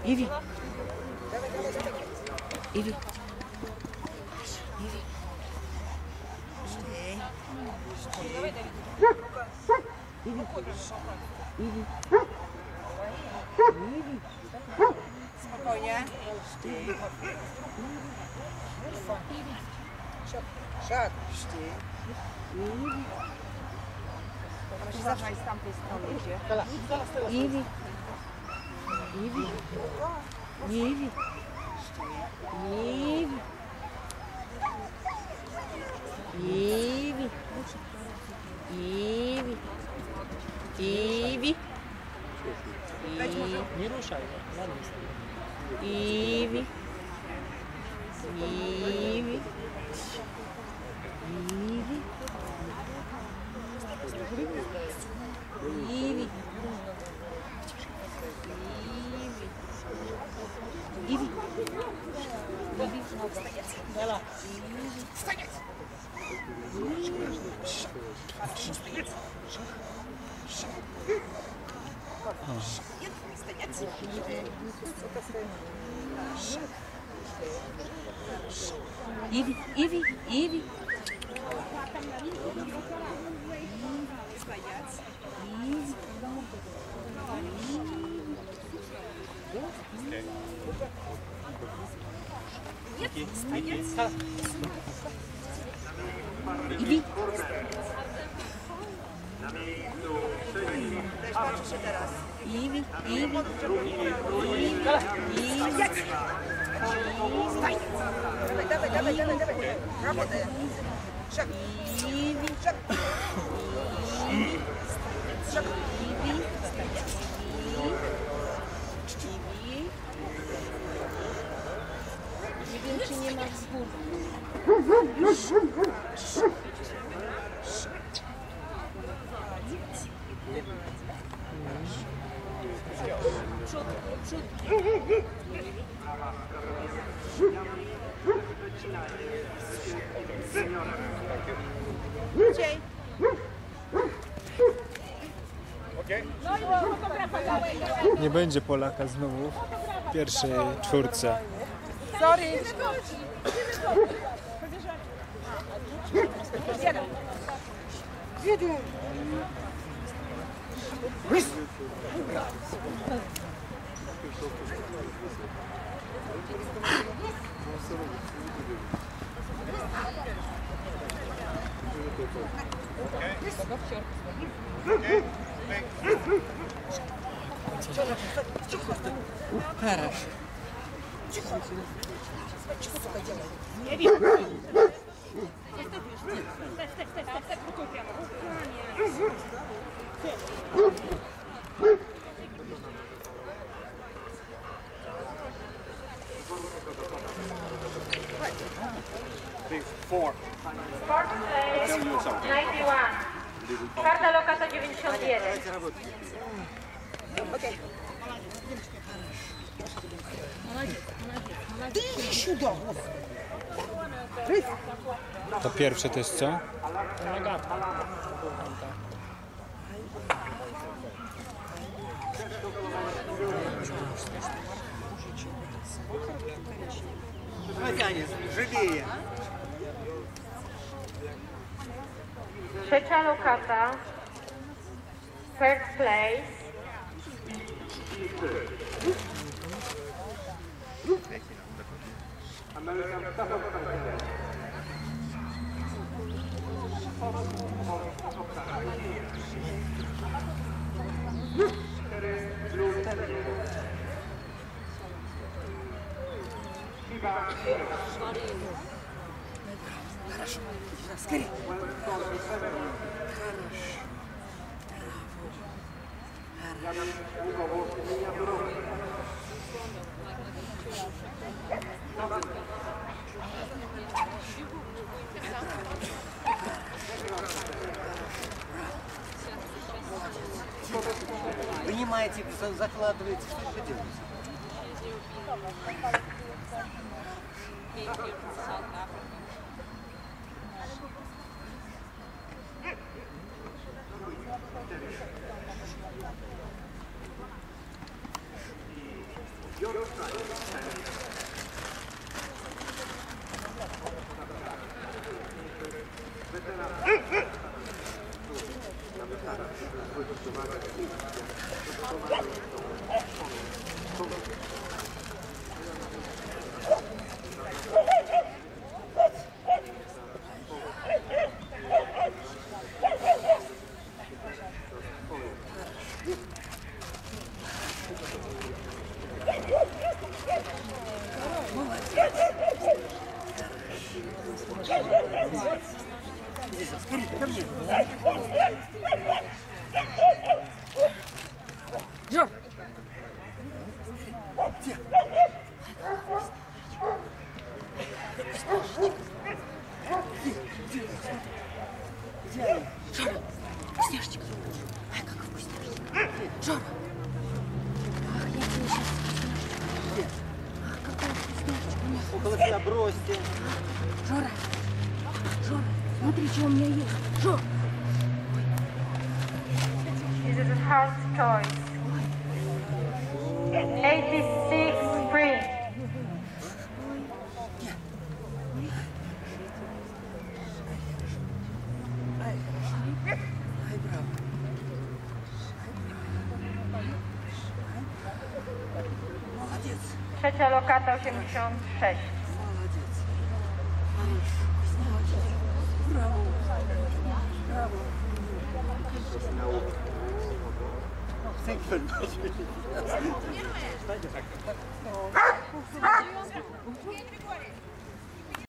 Иви. Иви. Spokojnie. Szat. Ona się zawsze z tamtej strony idzie. Иви. Иви. Иви. Иви. Иви. Иви. Иви. Не рушай, ладно. Иви. Иви. Иви. Иви. Иви. Бела. Стоять! Иви, Иви, Иви. Иви. Patrzcie się teraz. Иви, Иви. Dawaj, dawaj, dawaj, dawaj. Работай. Шаг. Иви. Шаг. Шаг. Иви. Иви. Nie wiem, czy nie ma wzgórz. Szybciej. Nie będzie Polaka znowu w pierwszej czwórce. Sorry. Jedę. Хорошо. Nie wiem. Fourth place, 91. Czwarta lokata 91. Okej. Ty siudo. To pierwsze to jest co? Живее. Trzecia lokata, third place. Хорошо. Скорее. Вынимаете, закладываете, что вы делаете? Около себя бросьте. Жора, смотри, что у меня есть. Жора. This is a hard choice. 86 free. Trzecia lokata 86. Thank you very much.